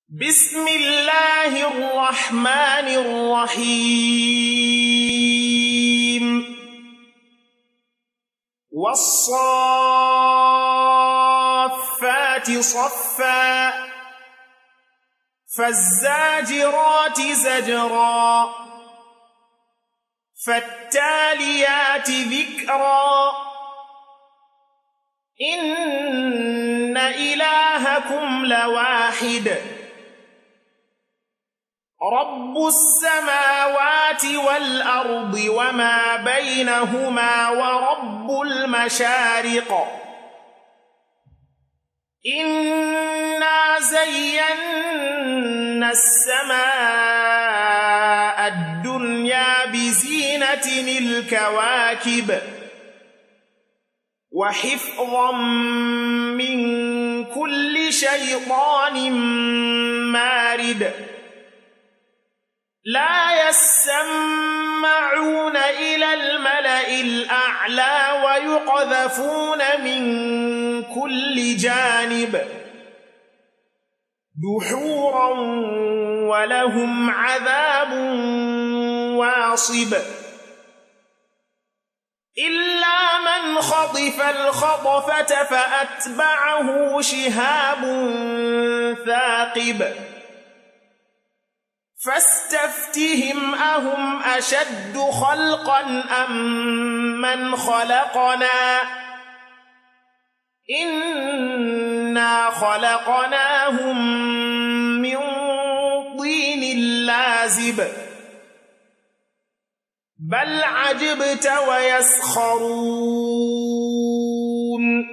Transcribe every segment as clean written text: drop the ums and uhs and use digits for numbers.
بسم الله الرحمن الرحيم والصافات صفا فالزاجرات زجرا فالتاليات ذكرا إن إلهكم لواحد رب السماوات والأرض وما بينهما ورب المشارق إنا زينا السماء الدنيا بزينة الكواكب وحفظا من كل شيطان مارد لا يسمعون إلى الملأ الأعلى ويقذفون من كل جانب دحورا ولهم عذاب واصب إلا من خطف الخطفة فأتبعه شهاب ثاقب فاستفتهم أهم أشد خلقا أم من خلقنا إنا خلقناهم من طين لازب بل عجبت ويسخرون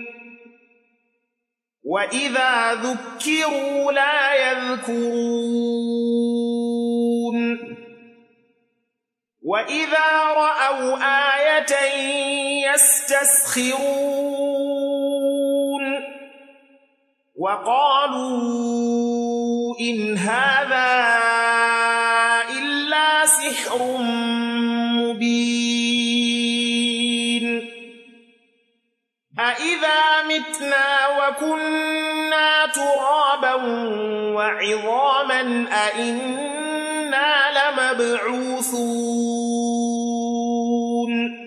وإذا ذكروا لا يذكرون وإذا رأوا آية يستسخرون وقالوا إن هذا إلا سحر مبين أإذا متنا وكنا ترابا وعظاما أإنا لمبعوثون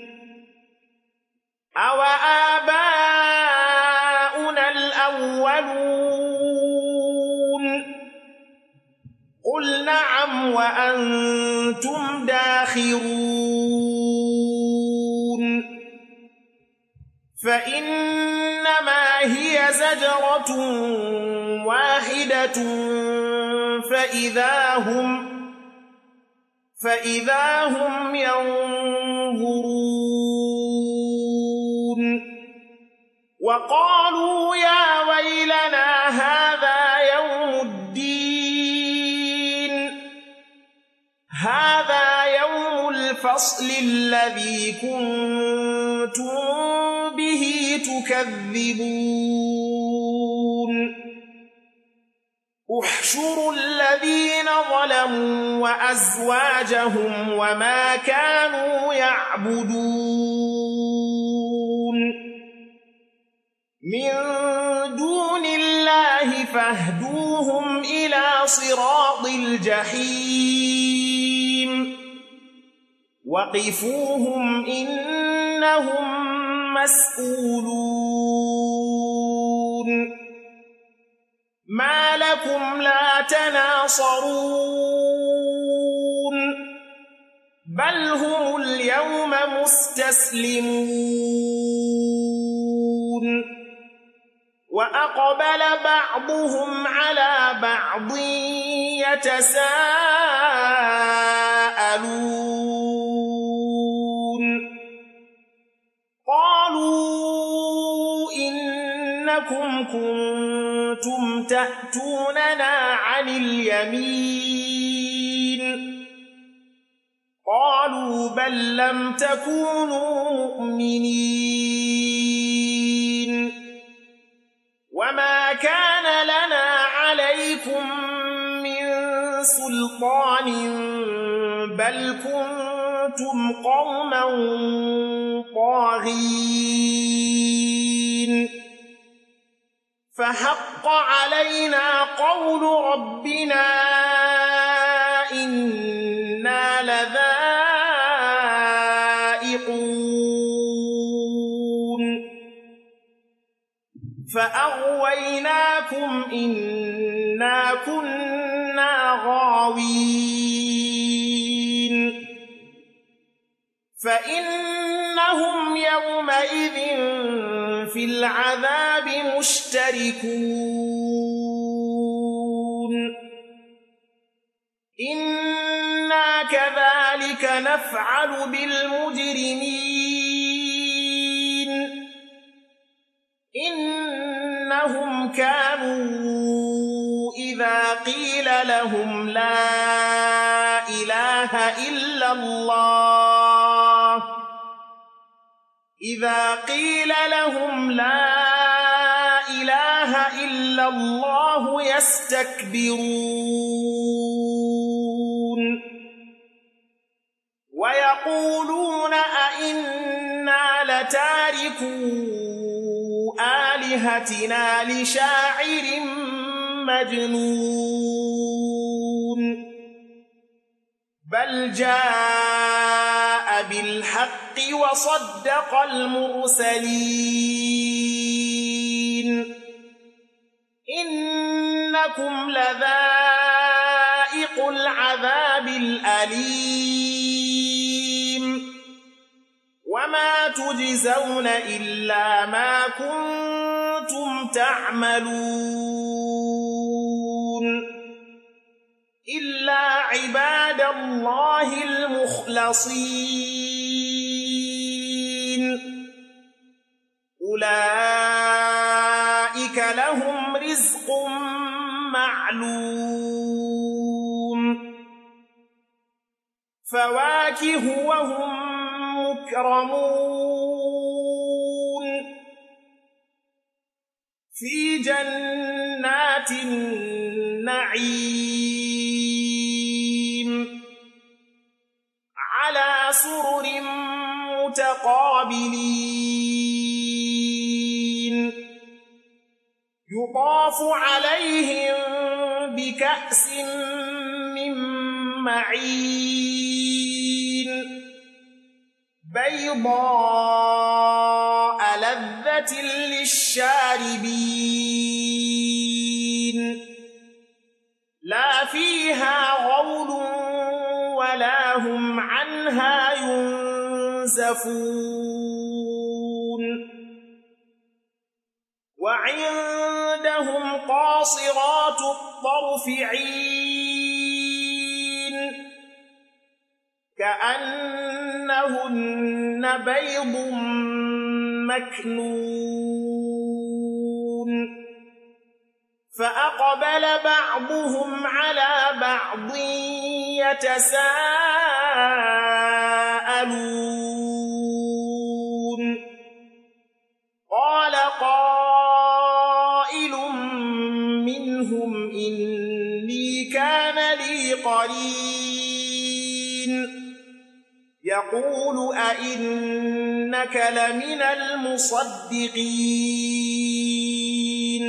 أوآباؤنا الأولون قل نعم وأنتم داخرون فإنما هي زجرة واحدة فإذا هم ينظرون وقالوا يا ويلنا هذا يوم الدين هذا يوم الفصل الذي كنتم به تكذبون احشروا الذين ظلموا وأزواجهم وما كانوا يعبدون من دون الله فاهدوهم إلى صراط الجحيم وقفوهم إنهم مسؤولون ما لكم لا تناصرون بل هم اليوم مستسلمون وأقبل بعضهم على بعض يتساءلون قالوا إنكم كنتم تأتوننا عن اليمين قالوا بل لم تكونوا مؤمنين وما كان لنا عليكم من سلطان بل كنتم قوما طاغين فحق علينا قول ربنا إنا لذائقون فأغويناكم إنا كنا غاوين فإنهم يومئذ في العذاب مشتركون إنا كذلك نفعل بالمجرمين إنهم كانوا إذا قيل لهم لا إله إلا الله يستكبرون ويقولون أئنا لتاركو آلهتنا لشاعر مجنون بل جاء بالحق وصدق المرسلين إنكم لذائق العذاب الأليم وما تجزون إلا ما كنتم تعملون إلا عباد الله المخلصين أولئك لهم رزق معلوم فواكه وهم مكرمون في جنات النعيم على سرر متقابلين يطاف عليهم بكأس من معين بيضاء لذة للشاربين لا فيها غول ولا هم عنها ينزفون وعندهم قاصرات الطرف عين كأنهن بيض مكنون فأقبل بعضهم على بعض يتساءلون قال قائل منهم إني كان لي قرين يقول أئنك لمن المصدقين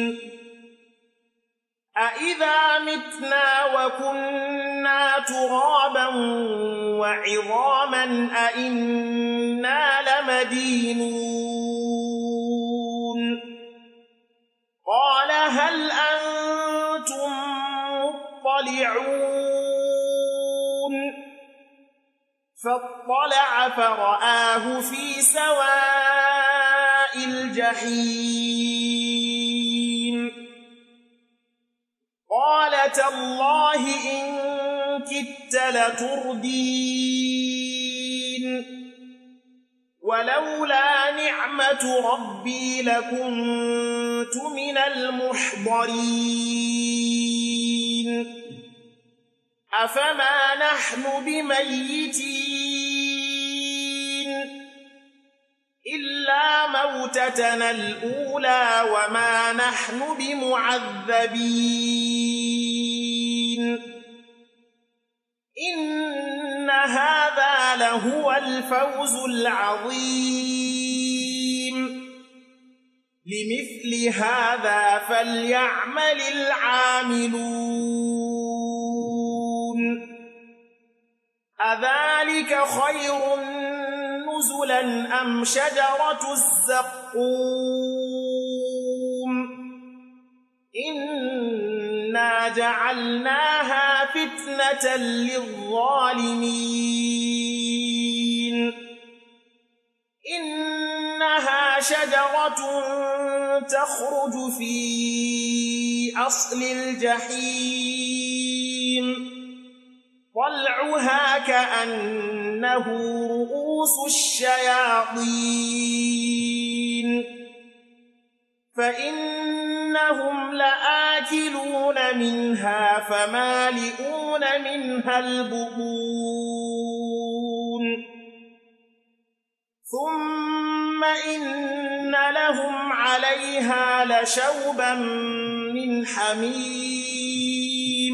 أإذا متنا وكنا ترابا وعظاما أإنا لمدينون قال هل أنتم مطلعون فاطلع فرآه في سواء الجحيم قال تالله إن كدت لتردين ولولا نعمة ربي لكنت من المحضرين أفما نحن بميتين إلا موتتنا الأولى وما نحن بمعذبين إن هذا لهو الفوز العظيم لمثل هذا فليعمل العاملون أذلك خير نزلا أم شجرة الزقوم إنا جعلناها فتنة للظالمين إنها شجرة تخرج في أصل الجحيم طلعها كأنه رؤوس الشياطين فإنهم لآكلون منها فمالئون منها البطون ثم إن لهم عليها لشوبا من حميم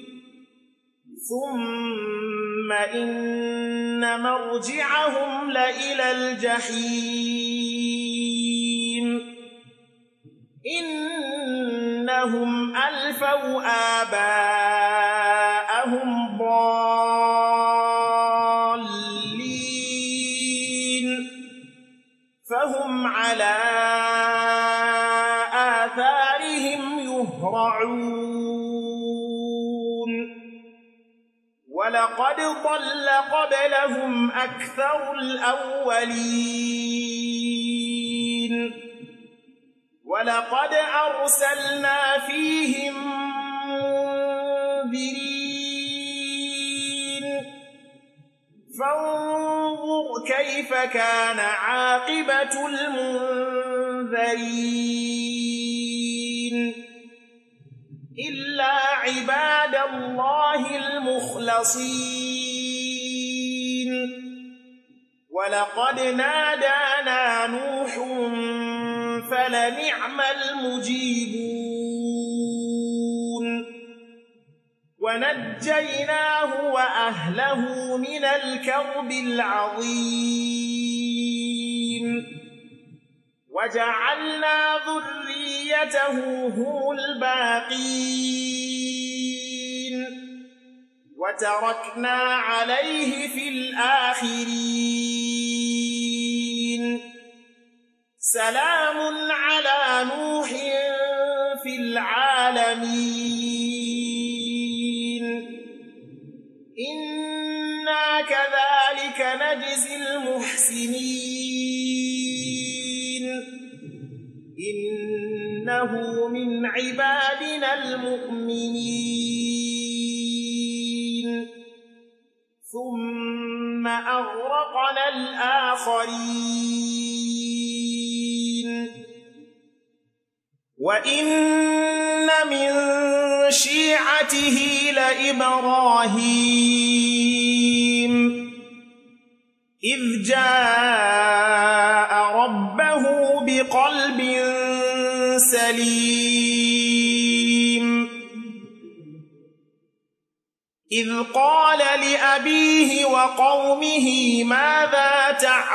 ثم إن مرجعهم لإلى الجحيم إنهم ألفوا آباءهم ضالين فهم على آثارهم يهرعون ولقد ضل قبلهم أكثر الأولين ولقد أرسلنا فيهم منذرين فانظر كيف كان عاقبة المنذرين إلا عباد الله المخلصين ولقد نادانا نوح فلنعم المجيبون ونجيناه وأهله من الكرب العظيم وجعلنا ذريته هم الباقين وتركنا عليه في الآخرين سلام على نوح في العالمين إنا كذلك نجزي المحسنين إنه من عبادنا المؤمنين ثم أغرقنا الآخرين وإن من شيعته لإبراهيم إذ جاء ربه بقلب سليم إذ قال لأبيه وقومه ماذا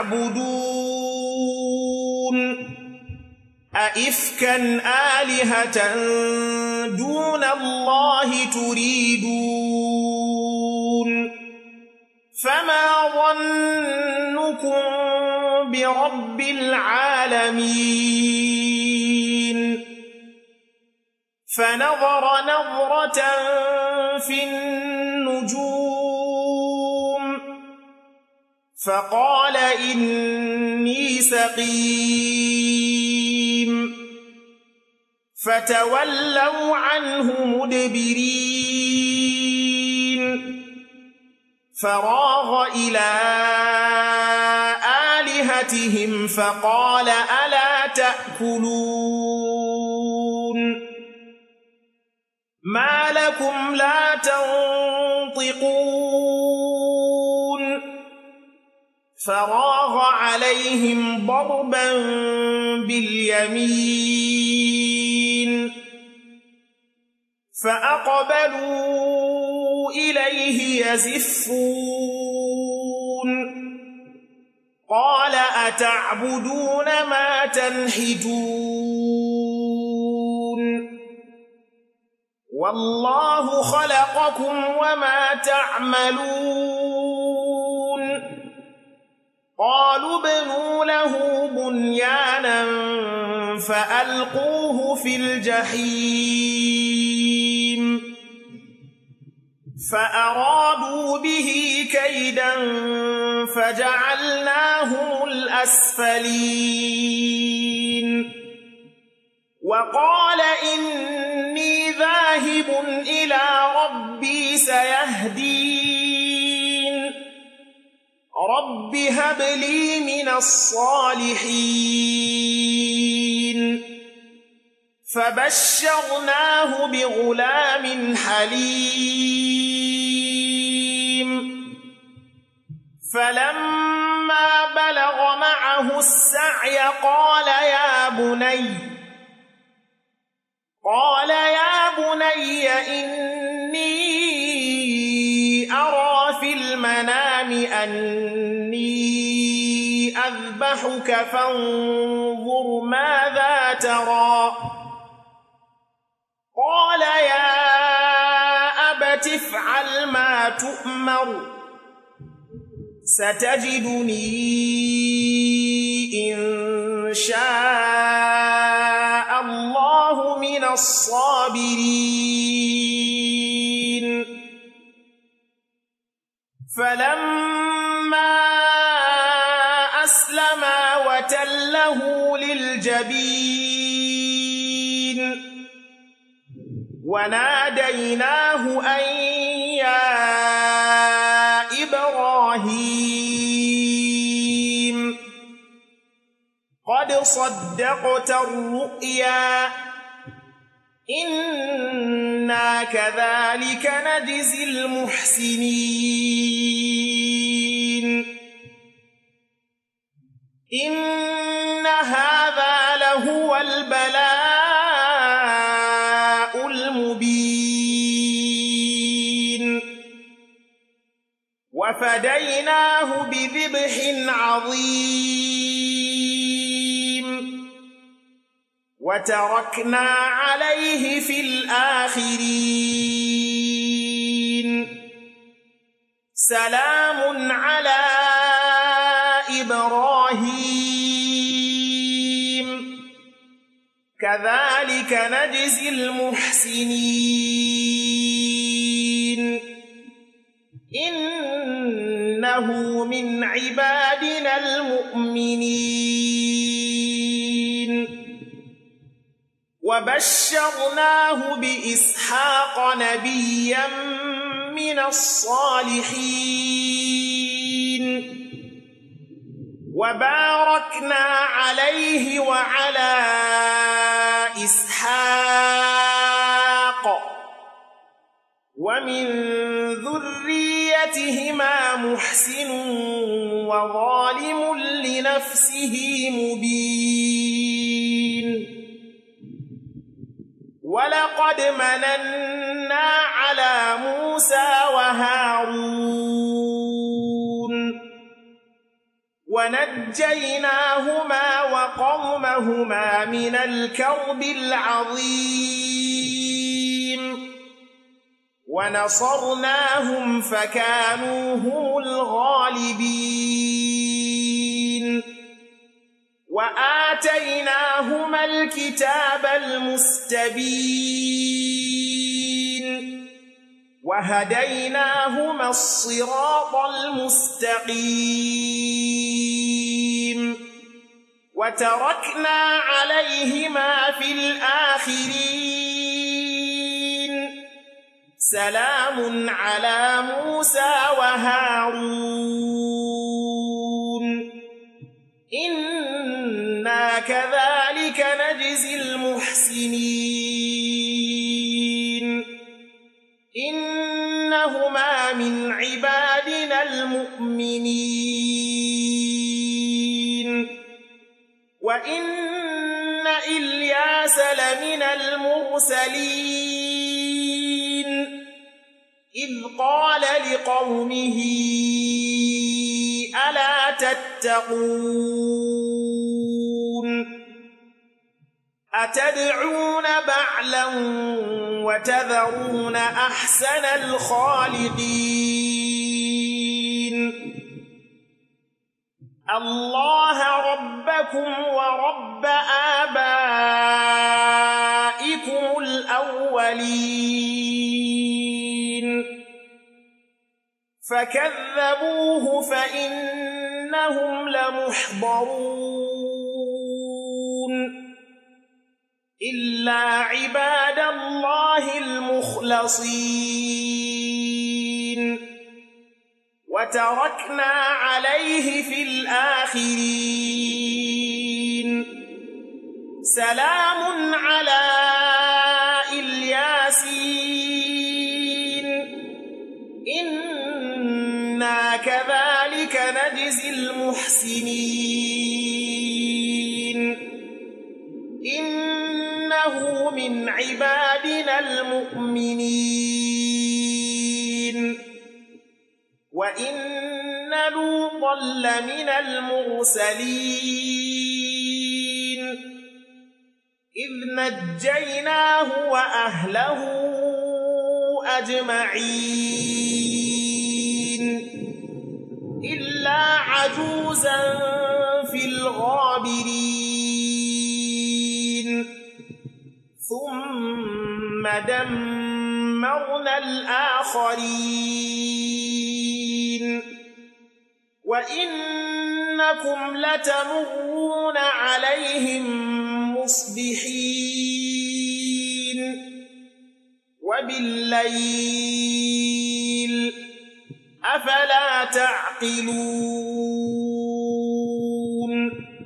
تعبدون أئفكا آلهة دون الله تريدون فما ظنكم برب العالمين فنظر نظرة في النجوم فقال إني سقيم فتولوا عنه مدبرين فراغ إلى آلهتهم فقال ألا تأكلون ما لكم لا تنطقون فراغ عليهم ضربا باليمين فأقبلوا إليه يزفون قال تعبدون ما تنحتون والله خلقكم وما تعملون قالوا ابنوا له بنيانا فألقوه في الجحيم فأرادوا به كيدا فجعلناهم الأسفلين وقال إني ذاهب إلى ربي سيهدين رب هب لي من الصالحين فبشرناه بغلام حليم فلما بلغ معه السعي قال يا بني إني أرى في المنام أني أذبحك فانظر ماذا ترى قال يا أبت افعل ما تؤمر ستجدني إن شاء الله من الصابرين فلما أسلما وتله للجبين وناديناه أن يا إبراهيم قد صدقت الرؤيا إنا كذلك نجزي المحسنين إن هذا لهو البلاء المبين وفديناه بذبح عظيم وتركنا عليه في الآخرين سلام على إبراهيم كذلك نجزي المحسنين إنه من عبادنا المؤمنين وبشرناه بإسحاق نبيا من الصالحين وباركنا عليه وعلى إسحاق ومن ذريتهما محسن وظالم لنفسه مبين ولقد مننا على موسى وهارون ونجيناهما وقومهما من الكرب العظيم ونصرناهم فكانوا هم الغالبين وآتيناهما الكتاب المستبين وهديناهما الصراط المستقيم وتركنا عليهما في الآخرين سلام على موسى وهارون إنا كذلك نجزي المحسنين إنهما من عبادنا المؤمنين وإن إلياس لمن المرسلين إذ قال لقومه ألا تتقون أتدعون بعلا وتذرون أحسن الخالقين الله ربكم ورب آبائكم الأولين فكذبوه فإنهم لمحضرون إلا عباد الله المخلصين وتركنا عليه في الآخرين سلام على الياسين إنا كذلك نجزي المحسنين إنه من عبادنا المؤمنين وإن لوطا لمن المرسلين إذ نجيناه وأهله أجمعين إلا عجوزا في الغابرين ثم دمرنا الآخرين وإنكم لتمرون عليهم مصبحين وبالليل أفلا تعقلون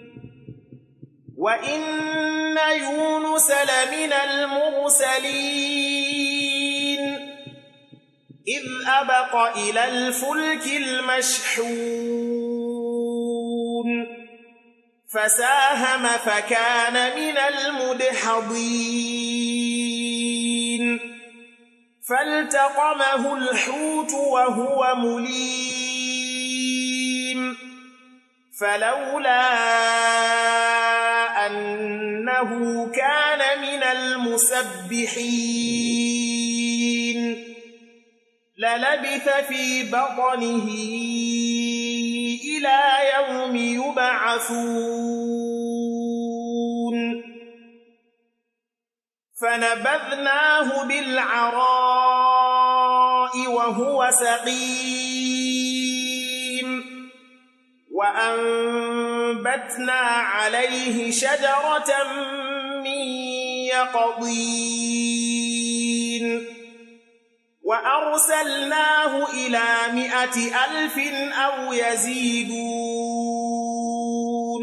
وإن يونس لمن المرسلين إذ أبق إلى الفلك المشحون فساهم فكان من المدحضين فالتقمه الحوت وهو مليم فلولا أنه كان من المسبحين للبث في بطنه إلى يوم يبعثون فنبذناه بالعراء وهو سقيم وأنبتنا عليه شجرة من يقطين وأرسلناه إلى 100,000 أو يزيدون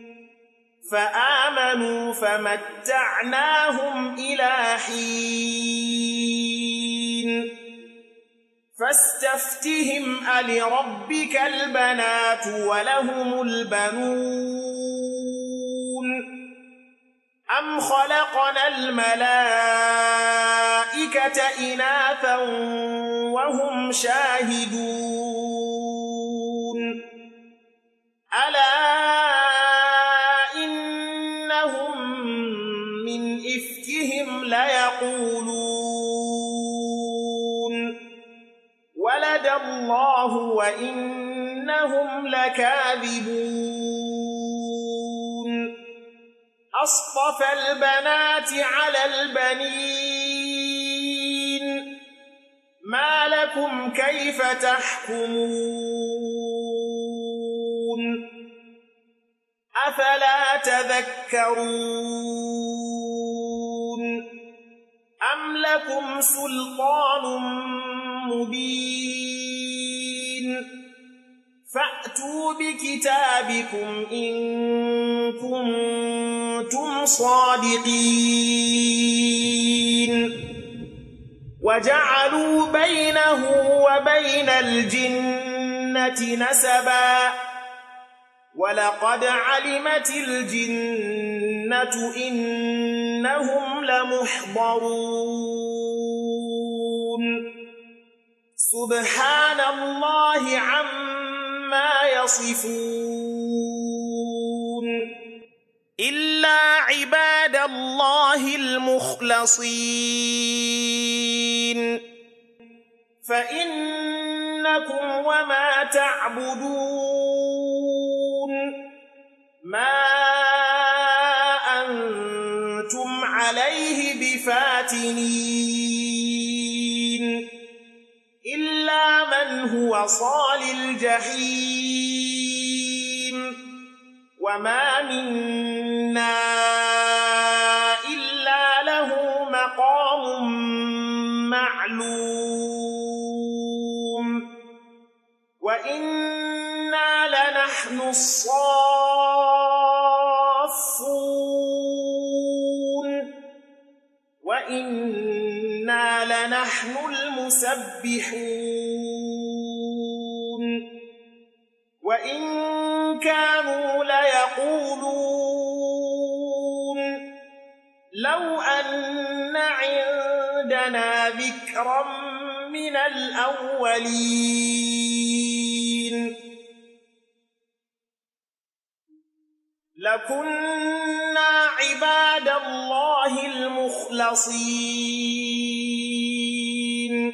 فآمنوا فمتعناهم إلى حين فاستفتهم ألربك البنات ولهم البنون أم خلقنا الملائكة إناثا وهم شاهدون ألا إنهم من إفكهم ليقولون ولد الله وإنهم لكاذبون أصطفى البنات على البنين ما لكم كيف تحكمون أفلا تذكرون أم لكم سلطان مبين فأتوا بكتابكم إن كنتم صادقين وجعلوا بينه وبين الجنة نسبا ولقد علمت الجنة إنهم لمحضرون سبحان الله عما عما يصفون إلا عباد الله المخلصين فإنكم وما تعبدون ما أنتم عليه بفاتنين إلا من هو صال الجحيم وما منا إلا له مقام معلوم وإنا لنحن الصافون وإنا لنحن المسبحون وإن كانوا ليقولون لو أن عندنا ذكرا من الأولين لكنا عباد الله المخلصين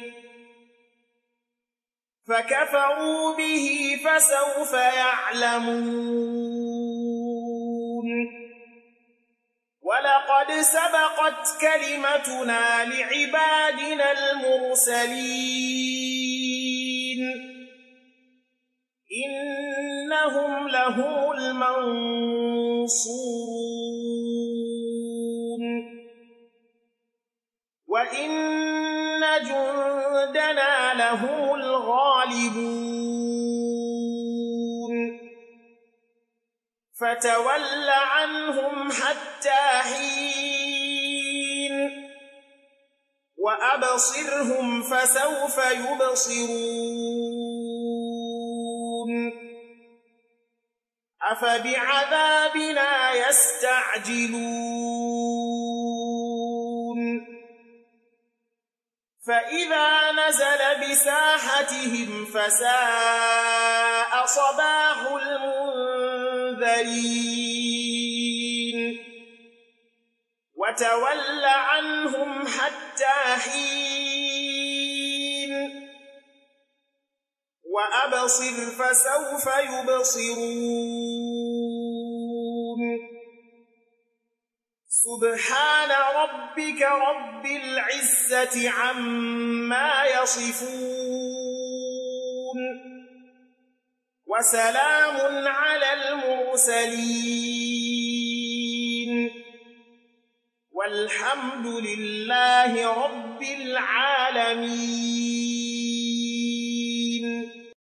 فكفروا به فسوف يعلمون ولقد سبقت كلمتنا لعبادنا المرسلين إنهم لهم المنصورون وإن جندنا لهم الغالبون فتول عنهم حتى حين وأبصرهم فسوف يبصرون أفبعذابنا يستعجلون فإذا نزل بساحتهم فساء صباح المنذرين وتول عنهم حتى حين وأبصر فسوف يبصرون سبحان ربك رب العزة عما يصفون وسلام على المرسلين والحمد لله رب العالمين.